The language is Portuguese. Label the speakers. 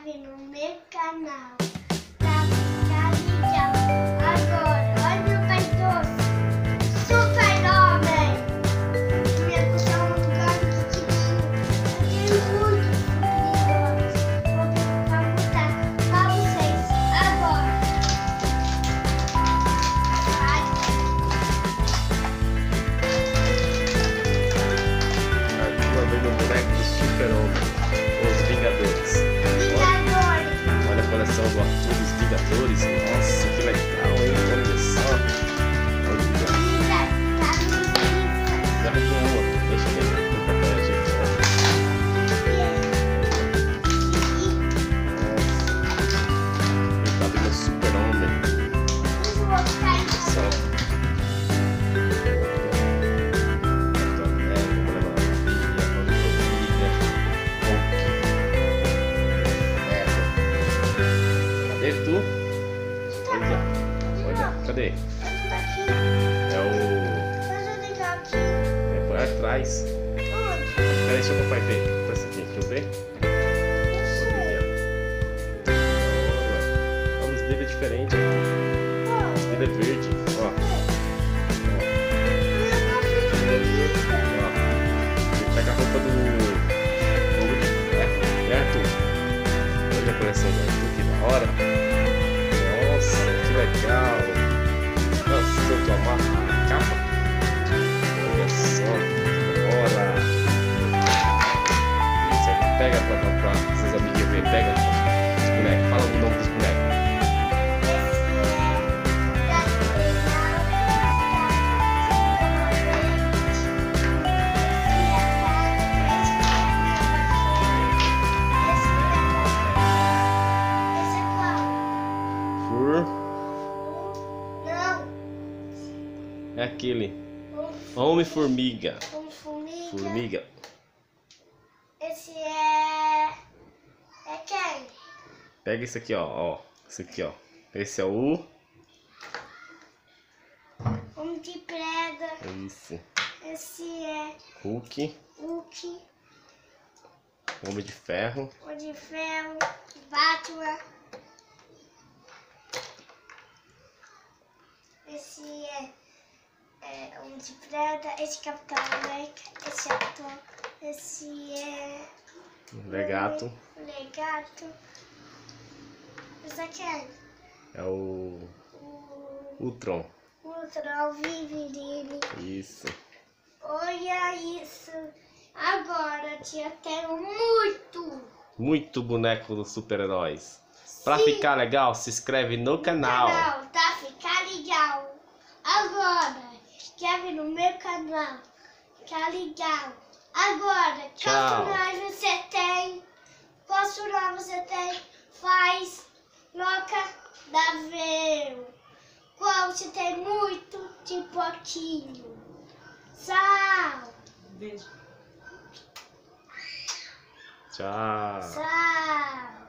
Speaker 1: inscreve no meu canal pra ficar legal. Agora, olha meu pai doce, super-homem. Minha costela é muito grande, pequenininho. Eu tenho muito vingadores. Vou mostrar pra vocês agora.
Speaker 2: Aqui uma vez no boneco do super-homem, os vingadores. Olha a coleção do Arthur dos Vingadores. Nossa, que legal, hein? Olha só. Olha. Leva de uma. Deixa eu ver no papel, gente. Nossa. Ele tá vendo o super-homem. Olha só. Cadê tu? Olha, cadê? É o... É por atrás. Peraí, deixa o papai ver. Presta aqui, deixa eu ver. Olha, os dedos é diferente. Os dedos é verde. Ó. Ele pega a roupa do... Homem de Ferro. É, Arthur? Olha a coleção do Arthur, que da hora. Nossa, que legal. Nossa, eu tô amarrado a capa. Olha só, que da hora. Isso aqui pega pra seus amiguinhos verem. Pega os bonecos. Fala o nome dos bonecos. É aquele Homem-Formiga. Formiga.
Speaker 1: Esse é quem?
Speaker 2: Pega esse aqui, ó. Esse aqui, ó. Esse é o...
Speaker 1: Homem de Preda.
Speaker 2: Isso.
Speaker 1: Esse é
Speaker 2: Hulk. Homem de Ferro.
Speaker 1: Homem de Ferro. Batman. Esse é Homem de Preda. Esse é Capitão América. Esse é ator. Esse é
Speaker 2: Legato.
Speaker 1: Legato. Esse aqui
Speaker 2: É o Ultron.
Speaker 1: Ultron Vivirini.
Speaker 2: Isso.
Speaker 1: Olha isso. Agora tia, tenho muito
Speaker 2: boneco dos super-heróis. Pra
Speaker 1: Sim.
Speaker 2: ficar legal, se inscreve no canal.
Speaker 1: Tá? Ficar legal. Agora, inscreve no meu canal. Ficar legal. Agora,
Speaker 2: Tchau.
Speaker 1: qual personagem você tem? Qual personagem você tem? Faz, loca, dá ver. Qual você tem muito, de pouquinho. Tchau.
Speaker 3: Beijo.
Speaker 2: Tchau.
Speaker 1: Tchau.